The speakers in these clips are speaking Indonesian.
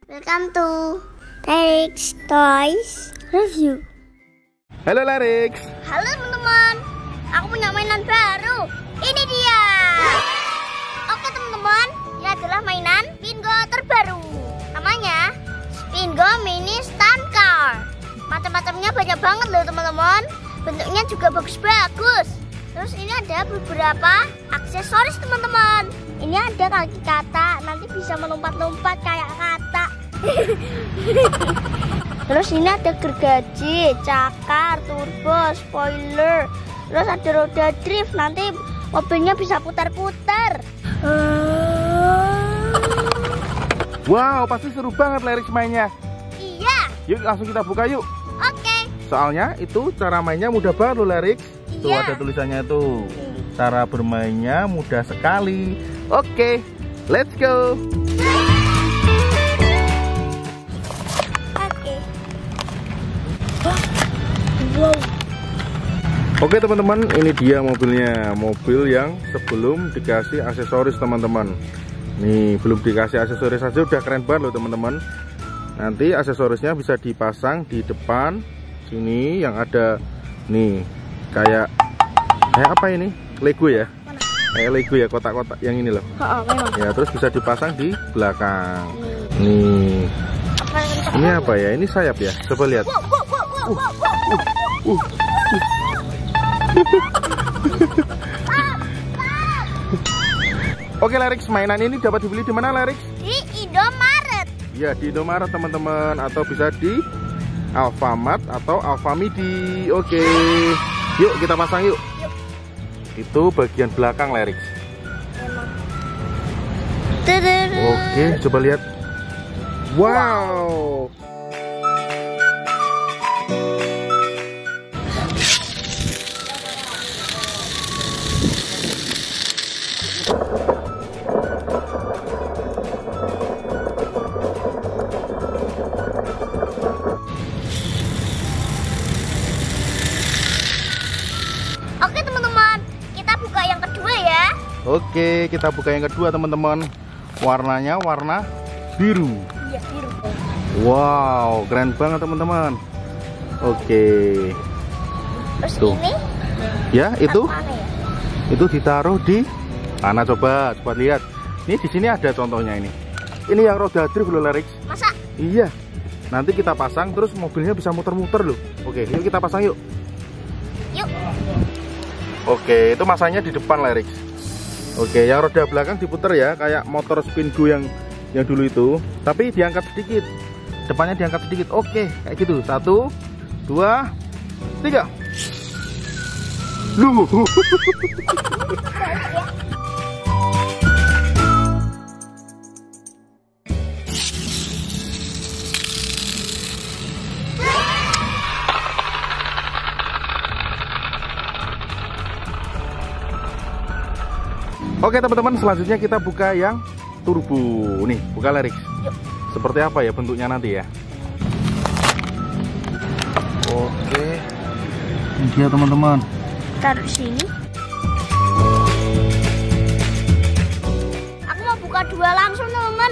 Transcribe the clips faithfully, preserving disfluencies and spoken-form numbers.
Welcome to Larix Toys Review. Halo Larix. Halo teman-teman, aku punya mainan baru. Ini dia. Oke teman-teman, ini adalah mainan Spingo terbaru. Namanya Spingo Mini Stunt Car. Macam-macamnya banyak banget loh teman-teman. Bentuknya juga bagus-bagus. Terus ini ada beberapa aksesoris teman-teman. Ini ada kaki kata, nanti bisa melompat-lompat kayak kata. Terus ini ada gergaji, cakar, turbo, spoiler. Terus ada roda drift, nanti mobilnya bisa putar-putar. Wow, pasti seru banget Larix mainnya. Iya. Yuk langsung kita buka yuk. Oke. Soalnya itu cara mainnya mudah banget loh Larix. Tuh Iya. ada tulisannya tuh. Cara bermainnya mudah sekali. Oke, let's go. Oke. Wow. Oke teman-teman, ini dia mobilnya. Mobil yang sebelum dikasih aksesoris teman-teman. Nih, belum dikasih aksesoris aja udah keren banget loh teman-teman. Nanti aksesorisnya bisa dipasang di depan sini yang ada nih kayak kayak apa ini? Lego ya? Mana? Kayak Lego ya, kotak-kotak yang ini loh. Oh, memang. Ya, terus bisa dipasang di belakang. Nih. Ini apa ya? Ini sayap ya? Coba lihat. Wow, wow, wow, wow, wow, wow. Uh, uh. Oke Larix, mainan ini dapat dibeli di mana Larix? Di Indomaret. Ya, di Indomaret teman-teman, atau bisa di Alfamart atau Alfamidi. Oke. Yuk kita pasang yuk. Yuk. Itu bagian belakang Larix. Oke, coba lihat. Wow. Oke teman-teman, kita buka yang kedua ya. Oke, kita buka yang kedua teman-teman. Warnanya warna biru. Iya, biru. Wow, keren banget teman-teman. Oke. Terus Tuh. ini Ya, itu mana ya? itu ditaruh di mana coba, coba lihat. Ini di sini ada contohnya ini. Ini yang roda drift loh Larix. Masa? Iya. Nanti kita pasang terus mobilnya bisa muter-muter loh. Oke, yuk kita pasang yuk. Yuk. Oke, itu masanya di depan Larix. Oke, yang roda belakang diputer ya, kayak motor Spingo yang yang dulu itu, tapi diangkat sedikit. Depannya diangkat sedikit. Oke, kayak gitu. Satu, dua, tiga. Lu. Oke teman-teman, selanjutnya kita buka yang turbo. Nih, buka Larix. Yuk. Seperti apa ya bentuknya nanti ya? Oke. Ini dia teman-teman. Taruh sini. Aku mau buka dua langsung teman-teman.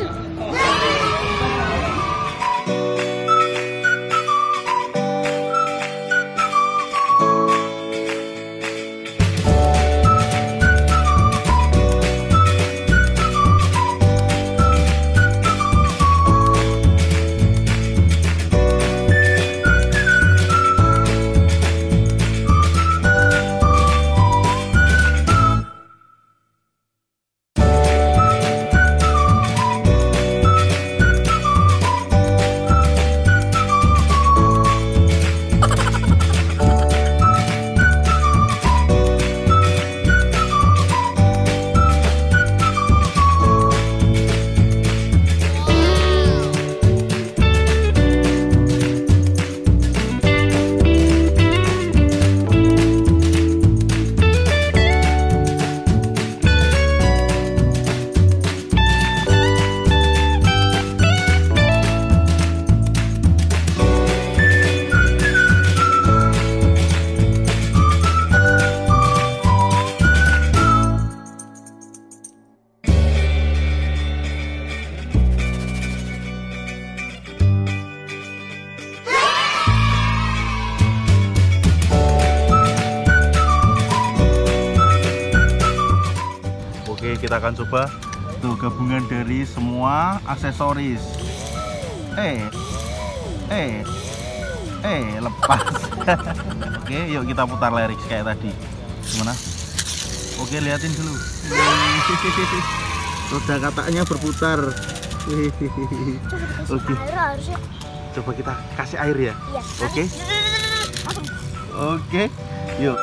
kita akan coba tuh gabungan dari semua aksesoris. Eh, eh, eh, lepas. Oke, yuk kita putar lirik kayak tadi. Gimana? Oke, liatin dulu. Roda katanya berputar. Oke. Coba kita kasih air ya. Iya. Oke. Oke. Yuk.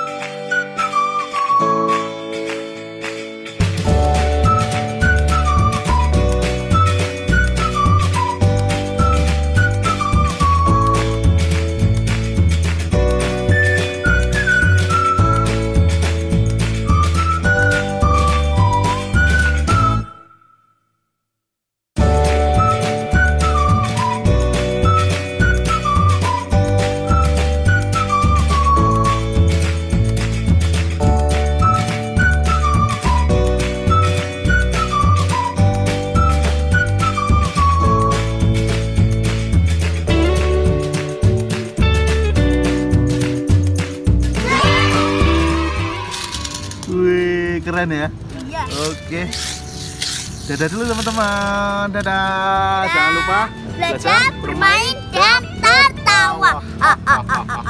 Keren ya? Iya. Oke. Dadah dulu teman-teman. Dadah. Jangan lupa belajar, bermain, dan tertawa. Ah, ah, ah, ah.